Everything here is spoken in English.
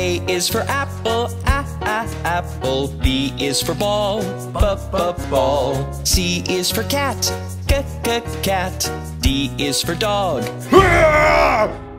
A is for apple, apple. B is for ball, ball. C is for cat, cat. D is for dog.